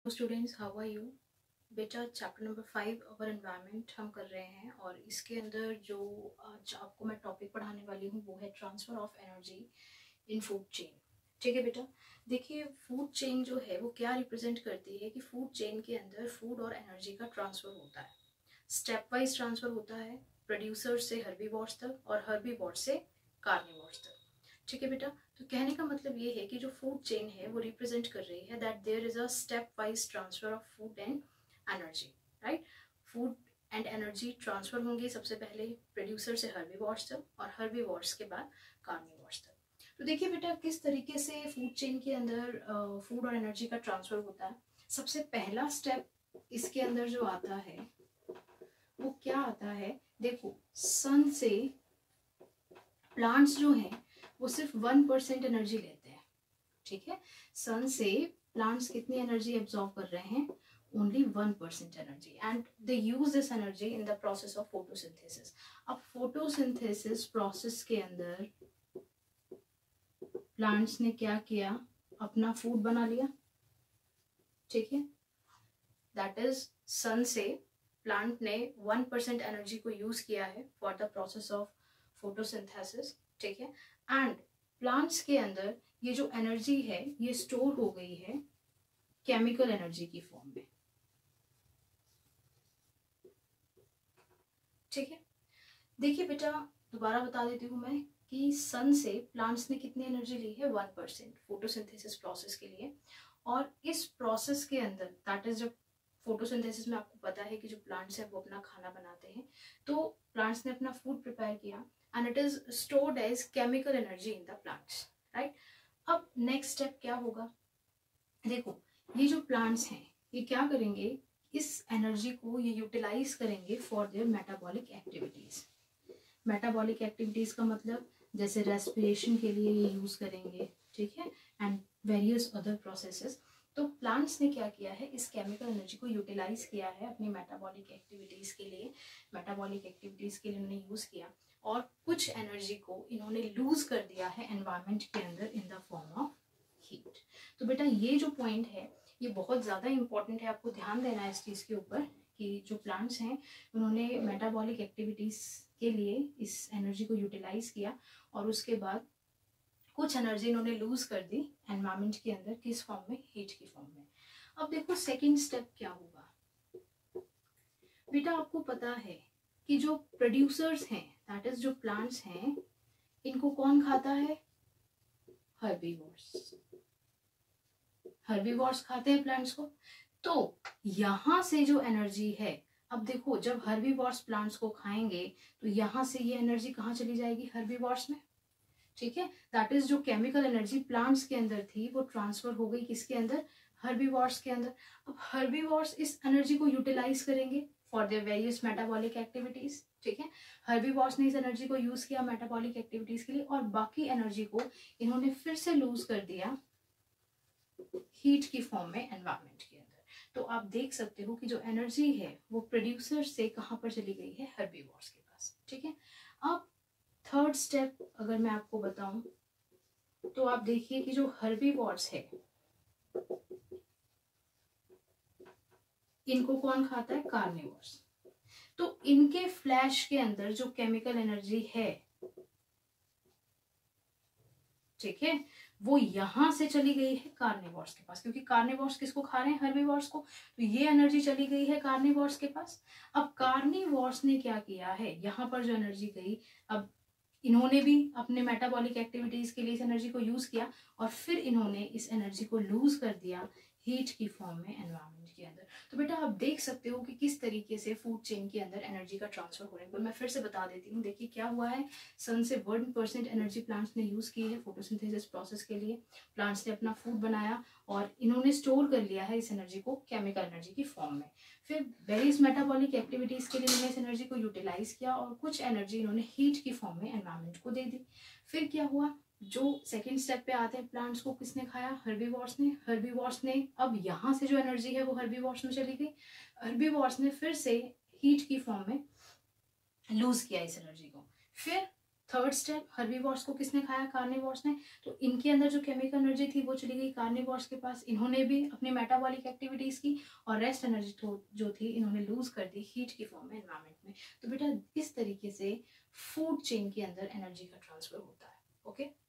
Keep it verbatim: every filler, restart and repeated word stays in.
Students, how are you? बेटा, chapter number five our environment हम कर रहे हैं और इसके अंदर जो आज आपको मैं टॉपिक पढ़ाने वाली हूँ वो है transfer of energy in food chain. ठीक है बेटा, देखिए फूड चेन जो है वो क्या रिप्रेजेंट करती है कि फूड चेन के अंदर फूड और एनर्जी का ट्रांसफ़र होता है। स्टेप वाइज ट्रांसफ़र होता है, प्रोड्यूसर से हर्बीवोर्स तक और हर्बीवोर्स से कार्निवोर्स तक। ठीक है बेटा, तो कहने का मतलब ये है कि जो फूड चेन है वो रिप्रेजेंट कर रही है that there is a step wise transfer of food and energy, right. Food and energy transfer होंगे सबसे पहले प्रोड्यूसर से हर्बीवोर्स तक और हर्बीवोर्स के बाद कार्निवोर्स तक। तो देखिए बेटा, किस तरीके से फूड चेन के अंदर फूड और एनर्जी का ट्रांसफर होता है। सबसे पहला स्टेप इसके अंदर जो आता है वो क्या आता है, देखो सन से प्लांट्स जो हैं वो सिर्फ वन परसेंट एनर्जी लेते हैं। ठीक है, सन से प्लांट्स कितनी एनर्जी एब्जॉर्ब कर रहे हैं? Only one percent energy, and they use this energy in the process of photosynthesis. अब फोटोसिंथेसिस प्रोसेस के अंदर प्लांट्स ने क्या किया? अपना फूड बना लिया। ठीक है, दैट इज सन से प्लांट ने वन परसेंट एनर्जी को यूज किया है for the process of photosynthesis. ठीक है, एंड प्लांट्स के अंदर ये जो एनर्जी है ये स्टोर हो गई है केमिकल एनर्जी की फॉर्म में। ठीक है, देखिए बेटा, दोबारा बता देती हूँ मैं कि सन से प्लांट्स ने कितनी एनर्जी ली है? वन परसेंट फोटोसिंथेसिस प्रोसेस के लिए। और इस प्रोसेस के अंदर दैट इज जब फोटोसिंथेसिस में आपको पता है कि जो प्लांट्स हैं वो अपना खाना बनाते हैं, तो प्लांट्स ने अपना फूड प्रिपेयर किया and it is stored as chemical energy in the plants, right. अब नेक्स्ट स्टेप क्या होगा? देखो, ये जो प्लांट्स हैं ये क्या करेंगे? इस एनर्जी को ये यूटिलाइज करेंगे for their metabolic activities. Metabolic activities का मतलब जैसे रेस्पिरेशन के लिए ये यूज करेंगे, ठीक है, एंड वेरियस अदर प्रोसेसेस। तो प्लांट्स ने क्या किया है? इस केमिकल एनर्जी को यूटिलाइज किया है अपनी मेटाबॉलिक एक्टिविटीज के लिए। मेटाबॉलिक एक्टिविटीज के लिए इन्होंने यूज किया और कुछ एनर्जी को इन्होंने लूज कर दिया है एनवायरमेंट के अंदर in the form of heat. तो बेटा, ये जो पॉइंट है ये बहुत ज़्यादा इंपॉर्टेंट है, आपको ध्यान देना है इस चीज़ के ऊपर कि जो प्लांट्स हैं उन्होंने मेटाबॉलिक एक्टिविटीज़ के लिए इस एनर्जी को यूटिलाइज किया और उसके बाद कुछ एनर्जी इन्होंने लूज कर दी एनवायरमेंट के अंदर, किस फॉर्म में? हीट की फॉर्म में। अब देखो सेकेंड स्टेप क्या होगा बेटा, आपको पता है कि जो प्रोड्यूसर्स हैं दैट इज जो प्लांट्स हैं, इनको कौन खाता है? हर्बीवोर्स। हर्बीवोर्स खाते हैं प्लांट्स को। तो यहाँ से जो एनर्जी है, अब देखो जब हर्बीवोर्स प्लांट्स को खाएंगे तो यहाँ से ये एनर्जी कहाँ चली जाएगी? हर्बीवोर्स में। ठीक है, दैट इज जो केमिकल एनर्जी प्लांट्स के अंदर थी वो ट्रांसफर हो गई किसके अंदर? हर्बीवोर्स के अंदर। अब हर्बीवोर्स इस एनर्जी को यूटिलाइज करेंगे for their various metabolic activities. ठीक है, हर्बीवोर्स ने इस एनर्जी को यूज किया मेटाबॉलिक एक्टिविटीज के लिए और बाकी एनर्जी को इन्होंने फिर से लूज कर दिया हीट की फॉर्म में एनवायरमेंट के अंदर। तो आप देख सकते हो कि जो एनर्जी है वो प्रोड्यूसर से कहाँ पर चली गई है? हर्बीवोर्स के पास। ठीक है, अब थर्ड स्टेप अगर मैं आपको बताऊं तो आप देखिए कि जो हर्बीवोर्स है इनको कौन खाता है? कार्निवोर्स। तो इनके फ्लैश के अंदर जो केमिकल एनर्जी है, ठीक है, वो यहां से चली गई है कार्निवोर्स के पास, क्योंकि कार्निवोर्स किसको खा रहे हैं? हर्बीवोर्स को। तो ये एनर्जी चली गई है कार्निवोर्स के पास। अब कार्निवोर्स ने क्या किया है? यहाँ पर जो एनर्जी गई, अब इन्होंने भी अपने मेटाबॉलिक एक्टिविटीज के लिए इस एनर्जी को यूज किया और फिर इन्होंने इस एनर्जी को लूज कर दिया हीट की फॉर्म में एनवायरमेंट के अंदर। तो बेटा आप देख सकते हो कि किस तरीके से फूड चेन के अंदर एनर्जी का ट्रांसफर हो रहा है। मैं फिर से बता देती हूँ, देखिए क्या हुआ है, सन से वन परसेंट एनर्जी प्लांट्स ने यूज की है फोटोसिंथेसिस प्रोसेस के लिए। प्लांट्स ने अपना फूड बनाया और इन्होंने स्टोर कर लिया है इस एनर्जी को केमिकल एनर्जी की फॉर्म में। फिर वेरियस मेटाबॉलिक एक्टिविटीज के लिए इन्होंने इस एनर्जी को यूटिलाइज किया और कुछ एनर्जी इन्होंने हीट की फॉर्म में एनवायरमेंट को दे दी। फिर क्या हुआ, जो सेकेंड स्टेप पे आते हैं, प्लांट्स को किसने खाया? हर्बीवोर्स ने। हर्बीवोर्स ने अब यहाँ से जो एनर्जी है वो हर्बीवोर्स में चली गई। हर्बीवोर्स ने फिर से हीट की फॉर्म में लूज किया इस एनर्जी को। फिर थर्ड स्टेप, हर्बीवोर्स को किसने खाया, कार्निवोर्स ने। तो इनके अंदर जो केमिकल एनर्जी थी वो चली गई कार्निवोर्स के पास, इन्होंने भी अपनी मेटाबॉलिक एक्टिविटीज की, और रेस्ट एनर्जी तो जो थी इन्होंने लूज कर दी हीट की फॉर्म में एनवायरमेंट में। तो बेटा इस तरीके से फूड चेन के अंदर एनर्जी का ट्रांसफर होता है। ओके,